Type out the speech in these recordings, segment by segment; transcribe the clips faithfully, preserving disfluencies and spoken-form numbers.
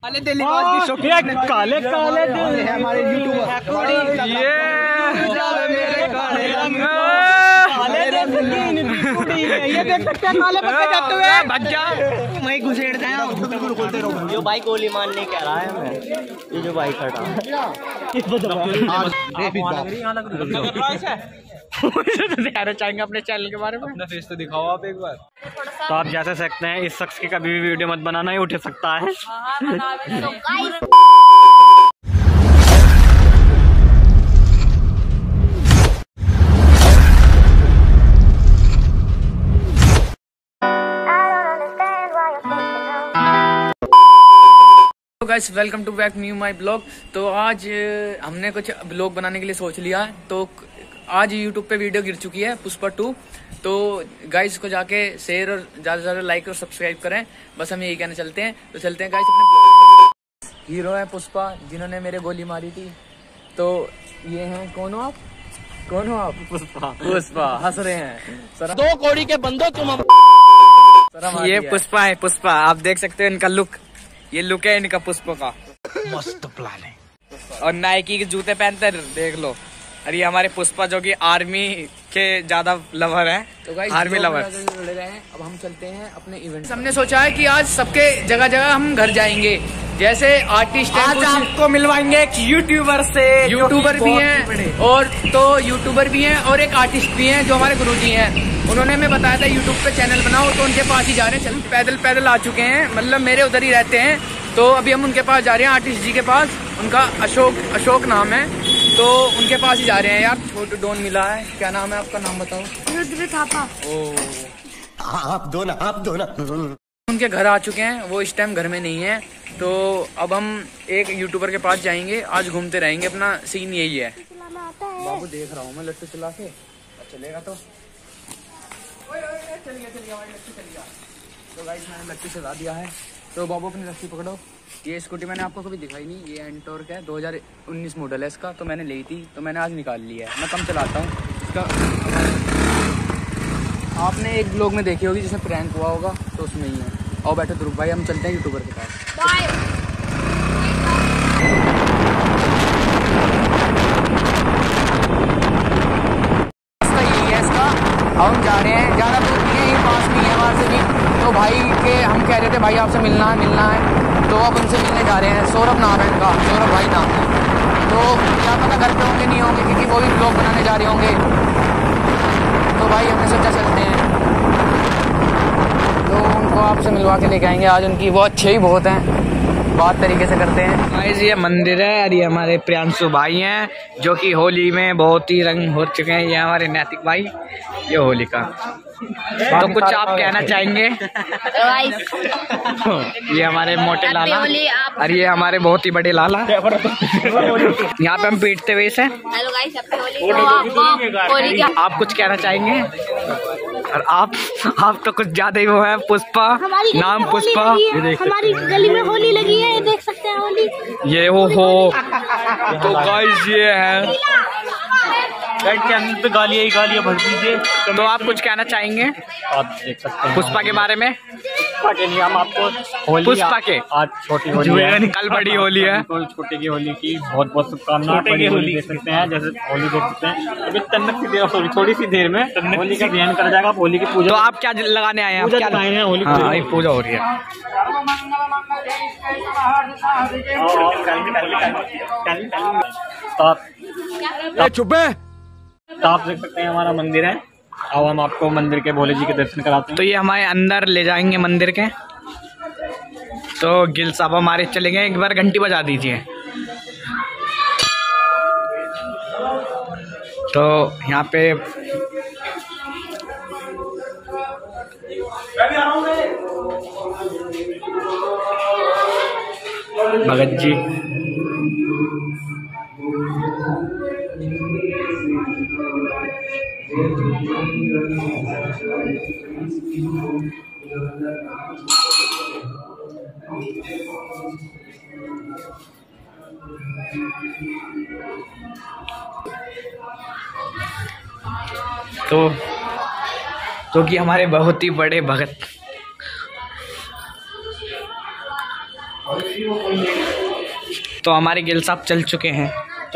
काले दिल काले काले दिल हमारे यूट्यूबर ये ये देख सकते हैं काले पत्ते जाते हुए बच्चा वही घुसेड़ते हैं। जो भाई गोली मारने कह रहा है मैं, ये जो भाई खड़ा चाहेंगे अपने चैनल के बारे में अपना फेस तो दिखाओ आप एक बार। तो आप जा सकते हैं, इस शख्स की कभी भी वीडियो मत बनाना, ही उठ सकता है। Guys welcome to back new my blog. तो आज हमने कुछ ब्लॉग बनाने के लिए सोच लिया। तो आज यूट्यूब पे वीडियो गिर चुकी है पुष्पा टू। तो गाइस को जाके शेयर और ज्यादा से ज्यादा लाइक और सब्सक्राइब करें, बस हम यही कहना चलते हैं। तो चलते हैं गाइस अपने ब्लॉग। हीरो है पुष्पा, जिन्होंने मेरे गोली मारी थी। तो ये हैं, कौन हो आप? कौन हो आप? पुष्पा। पुष्पा हंस रहे हैं। दो कौड़ी के बंदो तुम। ये पुष्पा है, पुष्पा आप देख सकते हो इनका लुक, ये लुक है इनका पुष्पा का। मस्त प्लान है। और नाइकी के जूते पहनते देख लो। अरे ये हमारे पुष्पा जो कि आर्मी के ज्यादा लवर हैं। तो गाइस आर्मी लवर जुड़े रहे हैं। अब हम चलते हैं अपने इवेंट। हमने सोचा है कि आज सबके जगह जगह हम घर जाएंगे, जैसे आर्टिस्ट हैं, आज आपको मिलवाएंगे एक यूट्यूबर से। यूट्यूबर भी हैं और तो यूट्यूबर भी हैं और एक आर्टिस्ट भी हैं जो हमारे गुरुजी हैं। उन्होंने हमें बताया था यूट्यूब पे चैनल बनाओ, तो उनके पास ही जा रहे हैं। चल पैदल पैदल आ चुके हैं, मतलब मेरे उधर ही रहते हैं। तो अभी हम उनके पास जा रहे हैं, आर्टिस्ट जी के पास। उनका अशोक अशोक नाम है, तो उनके पास ही जा रहे हैं। यार छोटू डॉन मिला है, क्या नाम है आपका? नाम बताओ। रुद्र थापा। ओ आप दो ना, आप दो ना। उनके घर आ चुके हैं, वो इस टाइम घर में नहीं है। तो अब हम एक यूट्यूबर के पास जाएंगे, आज घूमते रहेंगे। अपना सीन यही है। बाबू देख रहा हूँ मैं लट्टू चला के, चलेगा तो चल गया चल गया भाई, लट्टू चल गया। तो गाइस मैंने लट्टू चला दिया है। तो बाबू अपनी रस्सी पकड़ो। ये स्कूटी मैंने आपको कभी दिखाई नहीं, ये एंटोर्क है, दो हज़ार उन्नीस मॉडल है इसका। तो मैंने ली थी, तो मैंने आज निकाल लिया है। मैं कम चलाता हूँ इसका। आपने एक ब्लॉग में देखी होगी जिसमें प्रैंक हुआ होगा, तो उसमें ही है। और बैठो ध्रुव भाई, हम चलते हैं यूट्यूबर के पास। यही है इसका। हम जा रहे हैं, ज़्यादा दूर नहीं है, ये पास नहीं है हमारे से भी। तो भाई के हम कह रहे थे भाई आपसे मिलना है मिलना है तो अब उनसे मिलने जा रहे हैं। सौरभ नाम है इनका, सौरभ भाई नाम है। तो क्या पता घर पे होंगे नहीं होंगे, क्योंकि वो भी ब्लॉग बनाने जा रहे होंगे। तो भाई हमने सोचा चलते हैं, तो उनको आपसे मिलवा के लेके आएंगे आज। उनकी वो अच्छे ही बहुत हैं, बात तरीके से करते हैं। गाइस ये मंदिर है और ये हमारे प्रियांशु भाई हैं जो कि होली में बहुत ही रंग हो चुके हैं। ये हमारे नैतिक भाई, ये होली का। तो कुछ आप कहना चाहेंगे? ये हमारे मोटे लाला और ये हमारे बहुत ही बड़े लाला। यहाँ पे हम पीटते हुए से। आप कुछ कहना चाहेंगे? और आप आप तो कुछ ज्यादा ही वो है, पुष्पा नाम पुष्पा। हमारी गली में होली लगी है, देख सकते हैं होली। ये वो हो। तो गाइस ये है, चैनल पे गालियाँ ही गालियाँ भर दीजिए। तो आप कुछ कहना चाहेंगे आप देख सकते हैं पुष्पा के बारे में? के लिए हम आपको होली, पुष्पा के आज छोटी होली है, कल बड़ी होली है। छोटे की होली की बहुत बहुत शुभकामनाएं। बड़ी होली देख सकते हैं, जैसे होली देख सकते हैं। अभी तन्नक सी देर, सॉरी थोड़ी सी देर में होली का ध्यान कर जाएगा। होली की पूजा। तो आप क्या लगाने आए हैं? पूजा लगाए हैं, होली हाँ, पूजा हो रही है। चुप है। तो आप देख सकते हैं हमारा मंदिर है। अब हम आपको मंदिर के भोले जी के दर्शन कराते हैं। तो ये हमारे अंदर ले जाएंगे मंदिर के। तो गिल साहब हमारे चले गए, एक बार घंटी बजा दीजिए। तो यहाँ पे भगत जी तो तो कि हमारे बहुत ही बड़े भगत तो हमारे गिल साहब चल चुके हैं।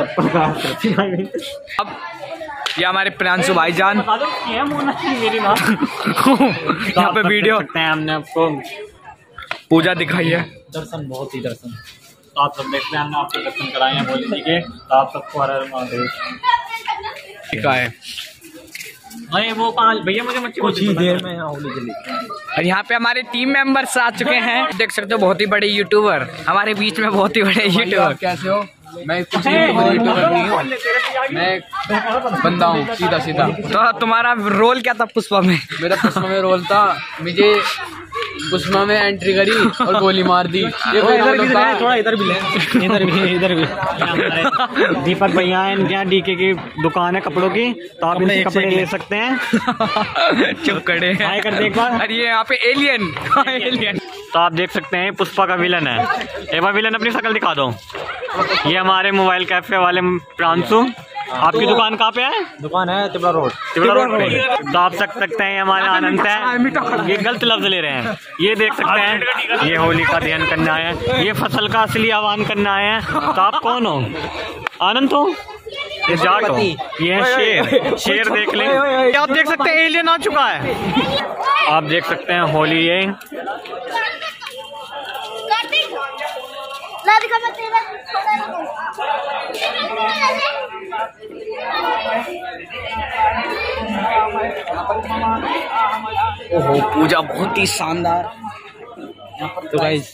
अब ये हमारे प्रियांशु भाईजान मेरी बात यहाँ पे वीडियो सकते हैं, हमने आपको पूजा दिखाई है। दर्शन, बहुत ही दर्शन, तो आप सब देखते हैं, हमने आपको दर्शन कराए हैं भोले जी के। तो आप सबको हर हर महादेव का है। अरे वो कहाँ भैया, मुझे मच्छी कुछ ही देर में और यहाँ पे हमारे टीम मेंबर्स आ चुके हैं, देख सकते हो बहुत ही बड़े यूट्यूबर हमारे बीच में, बहुत ही बड़े यूट्यूबर। कैसे हो? मैं कुछ यूट्यूबर नहीं हूँ, मैं बंदा हूँ सीधा सीधा। तो तुम्हारा रोल क्या था पुष्पा में? मेरा पुष्पा में रोल था, मुझे पुष्पा में एंट्री करी और गोली मार दी। ये कोई रोल होता है? थोड़ा इधर भी ले, इधर भी इधर भी। दीपक भैया है, इनके यहाँ डीके की दुकान है कपड़ों की, तो आप इनसे कपड़े ले सकते हैं। चुप करे हाय कर देख बार। अरे ये यहाँ पे एलियन एलियन तो आप देख सकते हैं पुष्पा का विलन है। एक बार विलन अपनी शक्ल दिखा दो। ये हमारे मोबाइल कैफे वाले प्रांशु। आपकी दुकान कहाँ पे है? दुकान है तिबड़ा रोड। तिबड़ा रोड पे। तो आप देख सकते हैं हमारे आनंद है, ये गलत लफ्ज ले रहे हैं। ये देख सकते हैं, ये होली का ध्यान करना है, ये फसल का असली आह्वान करना है। तो आप कौन हो? आनंद हो? ये जाट हो? ये है शेर। शेर देख लें। आप देख सकते हैं एलियन आ चुका है। आप देख सकते हैं होली ये ओहो, पूजा बहुत ही शानदार। तो गाइस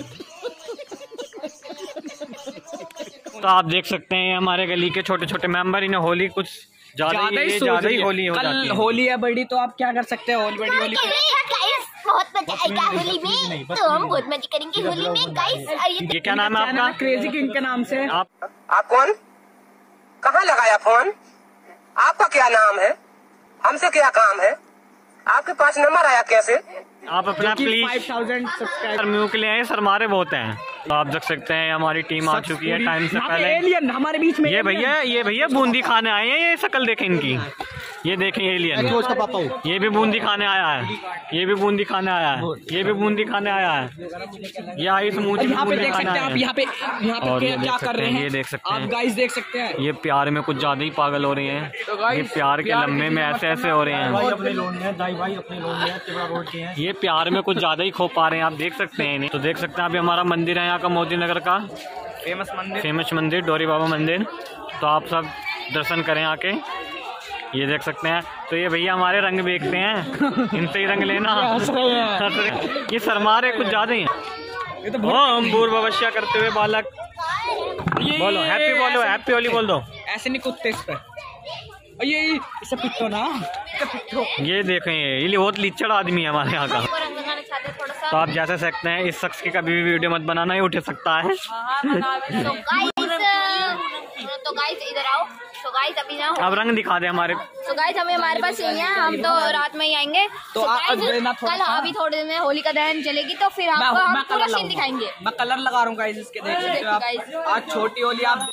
तो आप देख सकते हैं हमारे गली के छोटे छोटे मेंबर, इन्हें होली कुछ ज्यादा ही ज्यादा ही होली हो जाती है। कल होली है बड़ी, तो आप क्या कर सकते हैं होली बड़ी होली पे? बहुत मजा आएगा होली में, तो हम बहुत मजे करेंगे होली में गाइस। ये क्या नाम है आपका? क्रेजी किंग के नाम से। आप आप कौन? कहाँ लगाया फोन? आपका क्या नाम है? हमसे क्या काम है? आपके पास नंबर आया कैसे? आप अपना प्लीज फाइव थाउजेंड सब्सक्राइबर म्यू के लिए आए, सर मारे बहुत हैं। तो आप देख सकते हैं हमारी टीम आ चुकी है टाइम से पहले। एलियन हमारे बीच में। ये भैया ये भैया बूंदी खाने आए हैं। ये शक्ल देखें इनकी, ये देखें एलियन। ये भी बूंदी खाने आया है, ये भी बूंदी खाने आया है, ये भी बूंदी खाने आया है। ये आई समूची यहाँ पे बूंदी देख खाने सकते हैं आया आप, है। यहाँ पे यहाँ और पे ये क्या देख कर सकते रहे हैं, हैं ये देख सकते आप हैं। गाइस देख सकते हैं। ये प्यार में कुछ ज्यादा ही पागल हो रहे हैं। तो ये गाइस प्यार के लम्बे में ऐसे ऐसे हो रहे हैं। अपने लोन में दाई भाई अपने लोन में तिबड़ा रोड के हैं। ये प्यार में कुछ ज्यादा ही खो पा रहे हैं, आप देख सकते हैं इन्हें। तो देख सकते हैं अभी हमारा मंदिर है यहाँ का, मोदी नगर का फेमस मंदिर फेमस मंदिर डोरी बाबा मंदिर। तो आप सब दर्शन करें आके, ये देख सकते हैं। तो ये भैया हमारे रंग बेचते हैं, इनसे ही रंग लेना। ये शर्मा रहे कुछ ज्यादा ही हैं। ओम भूर्भुवस्सुः करते हुए बालक बोलो हैप्पी, बोलो हैप्पी होली बोल दो। ऐसे नहीं कुत्ते इस पे। ये इसे पिट्टो ना, इसे पिट्टो। ये देखें, ये बहुत लिचड़ आदमी है हमारे यहाँ का। तो आप जैसे सकते हैं, इस शख्स की कभी भी वीडियो मत बनाना, ही उठ सकता है। तो गाइस इधर आओ। तो गाइस अभी ना अब रंग दिखा दे हमारे। तो गाइस हमें हमारे पास यही है, हम तो रात में ही आएंगे। तो so आज guys, देना थोड़ा कल सा। अभी थोड़े दिन में होली का दहन चलेगी, तो फिर मैं, आपको हम मैं पूरा कलर सीन दिखाएंगे। मैं कलर लगा रहा हूँ गाइस इसके, देख सकते हो आप। guys। आज छोटी होली आप।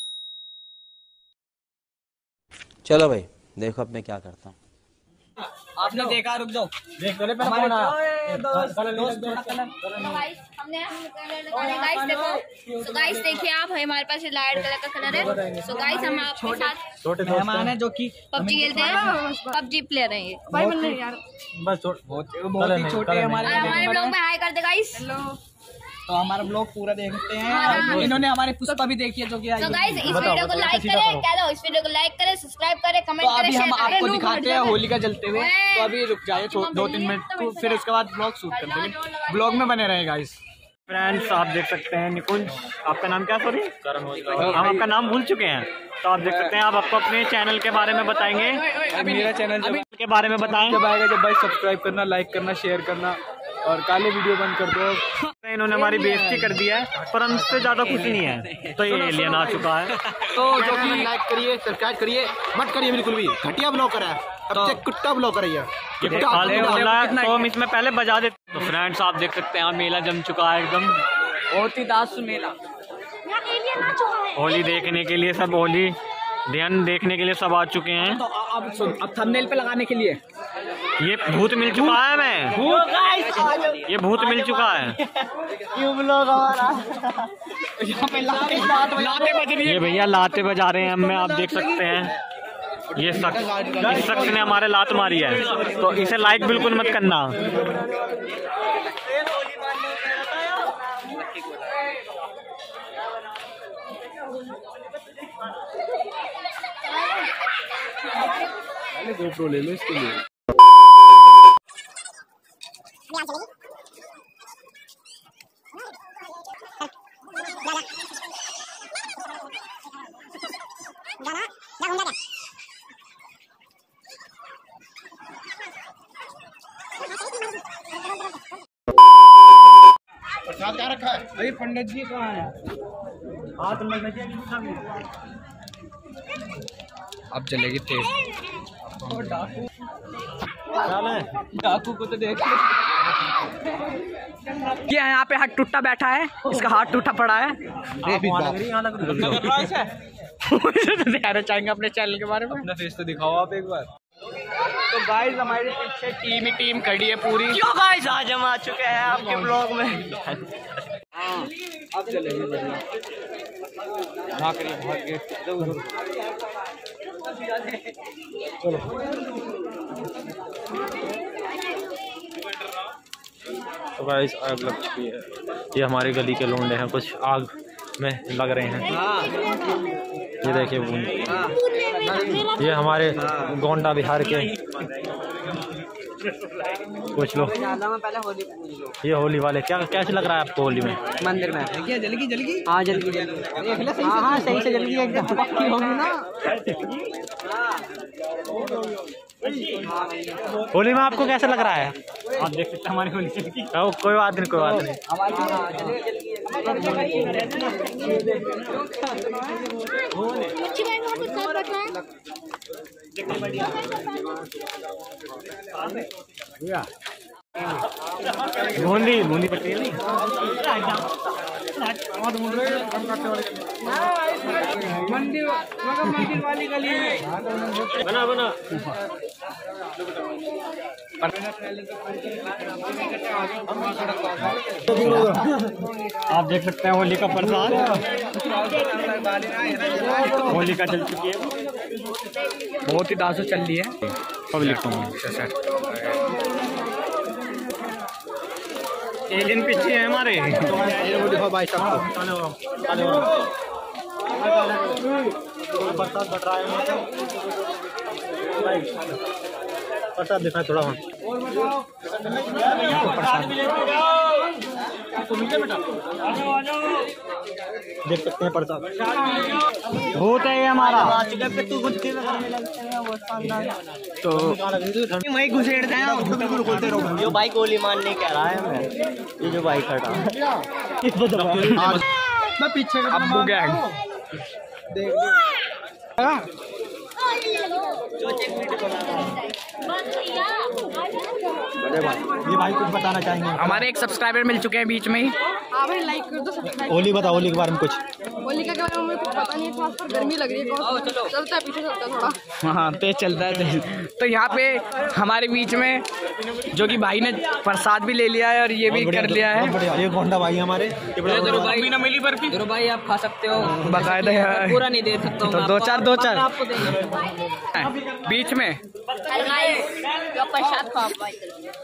चलो भाई देखो अब मैं क्या करता हूँ। आपने देखा, रुक जाओ देख पहले हमारे कौन आया? ओए, दोस्त दोस्त थोड़ा कलर। तो गाइस हमने हम कलर लगाने गाइस देखो। तो गाइस देखिए आप, हमारे पास लाइट कलर का कलर है। सो गाइस हम आपके साथ छोटे मेहमान है जो कि पबजी खेलते हैं, पबजी प्लेयर हैं ये। भाई बन रहे यार। बस छोड़ बहुत बहुत ही छोटे हमारे हमारे ब्लॉग में हाय कर दे गाइस। तो हमारा ब्लॉग पूरा देखते हैं। इन्होंने हमारे पुष्पा भी देखी है जो कि आई तो है। गाइस इस वीडियो को लाइक करें, क्या दो इस वीडियो को लाइक करें, सब्सक्राइब करें, तो कमेंट करें, अभी हम शेयर आपको करें। दिखाते हैं होली का जलते हुए। तो अभी रुक जाइए दो तीन मिनट, तो फिर उसके बाद ब्लॉग शूट कर देंगे। ब्लॉग में बने रहे गाइस। फ्रेंड्स आप देख सकते हैं, निकुंज आपका नाम क्या? सॉरी हम आपका नाम भूल चुके हैं। तो आप देख सकते हैं, आप आपको अपने चैनल के बारे में बताएंगे। मेरा चैनल जब के बारे में बताएं। जब आएगा, जब भाई सब्सक्राइब करना, लाइक करना, शेयर करना और काले वीडियो बंद कर दो। इन्होंने हमारी बेइज्जती कर दिया है, पर हमसे ज्यादा कुछ नहीं है। तो ये एलियन आ चुका है। तो जो कि लाइक करिए, सब्सक्राइब करिए, मत करिए बिल्कुल भी। घटिया ब्लॉगर है, सबसे कुत्ता ब्लॉगर है ये। ये फालतू बोल रहा है, तो हम इसमें पहले बजा देते। तो फ्रेंड्स आप देख सकते हैं, मेला जम चुका है एकदम। बहुत ही दास मेला। होली देखने के लिए सब, होली ध्यान देखने के लिए सब आ चुके हैं। तो अब सुन, अब थंबनेल पे लगाने के लिए ये भूत मिल चुका है मैं, ये भूत मिल चुका है। ये भैया लाते बजा रहे हैं हमें, आप देख सकते हैं। ये शख्स, इस शख्स ने हमारे लात मारी है, तो इसे लाइक बिल्कुल मत करना। गोप्रो ले लो इसके लिए। प्रसाद क्या रखा है? अरे पंडित जी कहाँ है? अब चलेगी तेज। डाकू को तो देख क्या यहाँ पे हाथ टूटा बैठा है, इसका हाथ टूटा पड़ा है। चाहेंगे अपने चैनल के बारे में, अपना फेस तो दिखाओ आप एक बार। तो गाइस हमारे पीछे टीम ही टीम खड़ी है पूरी। क्यों गाइस आज हम आ चुके हैं आपके ब्लॉग में। अब चलेगी भाग रही भाग गए। चलो तो गाइस आग लग चुकी है। ये हमारी गली के लोंडे हैं, कुछ आग में लग रहे हैं। ये देखिए ये हमारे गोंडा बिहार के कुछ लोग। ये होली वाले क्या कैसे लग रहा है आपको होली में? मंदिर में क्या जलगी जलगी? हाँ जलगी जलगी। हाँ हाँ सही से जलगी, एकदम पक्की होगी ना। होली में आपको कैसा लग रहा है? आप देख सकते हैं हमारी होली चलती। कोई बात नहीं, कोई बात नहीं। बूंदी बूंदी पट्टी मंदिर मंदिर वाली गली में बना बना। आप देख सकते हैं होली का प्रसाद, होली का चल चुकी है, बहुत ही डांस चल रही है पब्लिक को। एलियन पीछे है हमारे। भाई साहब बरसात बढ़ रहा है, प्रसाद दिखाए थोड़ा। देख सकते हैं प्रसाद भूत है ये हमारा। तो वही घुसेड़ते हैं। जो भाई गोली मारने कह रहा है हमें, ये जो भाई खड़ा मैं पीछे अब्बू गैंग। ये भाई कुछ बताना चाहेंगे? हमारे एक सब्सक्राइबर मिल चुके हैं बीच में ही। हाँ भाई लाइक कर दो, सब्सक्राइब। होली बताओ, होली के बारे में कुछ। होली के बारे में मुझे कुछ पता नहीं है, खास पर गर्मी लग रही है, चलता है पीछे चलता है थोड़ा। हाँ तेज चलता है तेज। तो यहाँ पे हमारे बीच में जो कि भाई ने प्रसाद भी ले लिया है और ये भी कर लिया है। ये गोंडा भाई हमारे। भाई ना मिली बर्फी भाई, आप खा सकते हो बकायदा, पूरा नहीं दे सकता हूँ। तो दो चार दो चार आपको देंगे बीच में। प्रसाद खाओ भाई।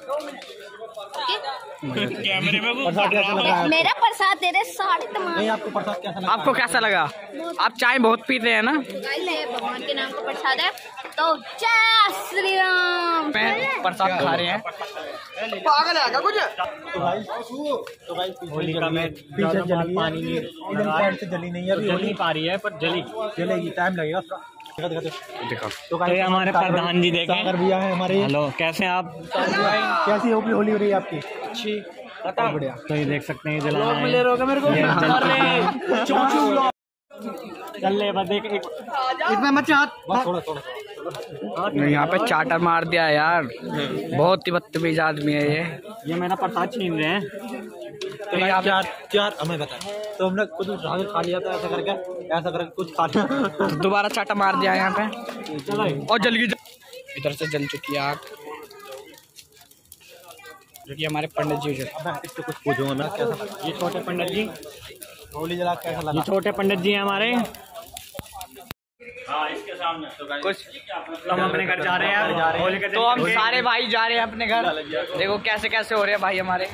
कैमरे में प्रसाद कैसा लग रहा है? मेरा प्रसाद तेरे साढ़े तमाम। नहीं, आपको प्रसाद कैसा लगा? आपको कैसा लगा? आप चाय बहुत पीते हैं ना? भगवान के नाम का प्रसाद है, तो जय श्री राम। मैं प्रसाद खा रहे हैं। पागल है क्या कुछ? तो भाई तो भाई होली का में पीछे जली पानी नहीं से जली नहीं है, अभी होली पा रही है पर जली जलेगी, टाइम लगेगा उसका। देखो तो हमारे प्रधान जी देखें, सागर भैया है हमारे। हेलो, कैसे हैं आप? कैसी होगी होली हो रही है आपकी? अच्छी, बढ़िया। तो ये देख सकते हैं जला चल ले बस एक इतना मत चाट, थोड़ा थोड़ा यहाँ पे चाटर मार दिया यार, बहुत ही बदतमीज आदमी है ये। ये मेरा प्रसाद छीन रहे हैं। तो यार चार चार हमें बता, तो हमने कुछ खा लिया था ऐसा करके, ऐसा करके कुछ खा लिया, दोबारा चाटा मार दिया यहाँ पे और जल गई। इधर से जल चुकी है आग। जो कि हमारे पंडित जी इससे कुछ पूछूंगा मैं कैसा लगा ये छोटे पंडित जी, होली जला कैसा लगा? ये छोटे पंडित जी हैं हमारे। कुछ तो हम अपने घर जा रहे हैं होली के दिन। तो हम सारे भाई जा रहे हैं अपने घर। देखो कैसे कैसे हो रहे हैं भाई हमारे।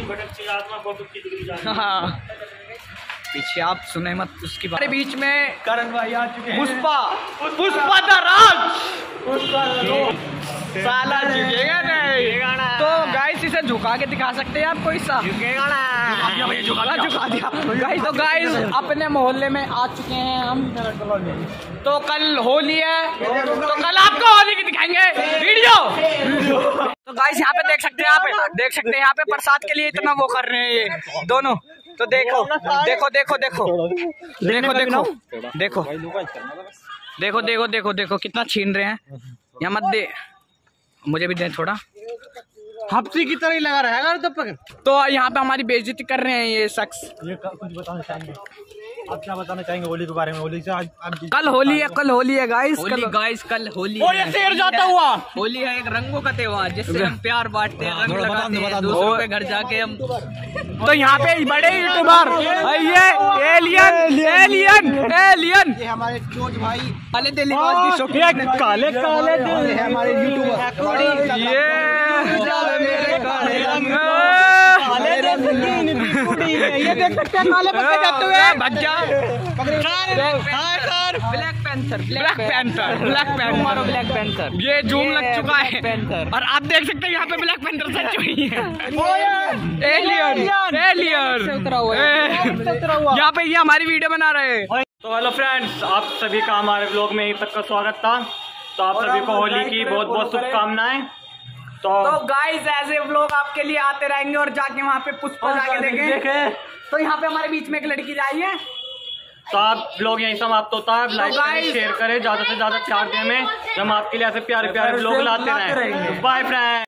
हाँ पीछे आप सुने मत उसकी बात। बीच में करण भाई आ चुके हैं। पुष्पा पुष्पा द राज साला झुकेगा नहीं। तो गाइस इसे झुका के दिखा सकते हैं आप कोई सा झुकेगा ना झुका झुका दिया गाइस। तो गाइस अपने मोहल्ले में आ चुके हैं हम। तो कल होली है तो कल आपको होली की दिखाएंगे वीडियो। तो गाइस यहाँ पे देख सकते हैं आप देख सकते हैं यहाँ पे प्रसाद के लिए इतना वो कर रहे हैं ये दोनों। तो देखो देखो देखो देखो देखो देखो देखो देखो देखो देखो देखो कितना छीन रहे हैं। यहाँ मत दे मुझे भी दे थोड़ा। हफ्ती की तरह ही लगा रहेगा तब तक। तो यहाँ पे हमारी बेइज्जती कर रहे हैं ये शख्स। ये कुछ बताना चाहेंगे आप? क्या बताना चाहेंगे होली के बारे में? होली से आज कल होली है कल होली है गाइस होली गाइस कल होली और ये शेर जाता हुआ होली है एक रंगों का त्योहार जिससे हम प्यार बांटते हैं, रंग लगाते हैं दूसरों के घर जाके हम। तो यहाँ पे बड़े यूट्यूबर ये एलियन एलियन एलियन ये हमारे जोज भाई काले दिल काले काले ये हमारे यूट्यूबर ये देख सकते हैं काले पत्ते जाते हुए बच्चा black panther black panther black panther black panther ये जूम लग चुका है। और आप देख सकते हैं यहाँ पे ब्लैक पैंथर सच हुई है। एलियन एलियन यहाँ पे ये हमारी वीडियो बना रहे हैं। तो हेलो फ्रेंड्स, आप सभी का हमारे ब्लॉग में यहीं तक का स्वागत था। तो आप सभी को होली की बहुत बहुत शुभकामनाएं। तो, तो गाइस ऐसे व्लॉग आपके लिए आते रहेंगे और जाके वहाँ पे पुष्पा जाके देखें। तो यहाँ पे हमारे बीच में एक लड़की आई है। तो आप ब्लॉग यहीं समाप्त होता है। लाइक करें, शेयर करें, ज्यादा से ज्यादा प्यार दें हमें। हम आपके लिए ऐसे प्यारे प्यारे ब्लॉग लाते रहेंगे। Bye friend.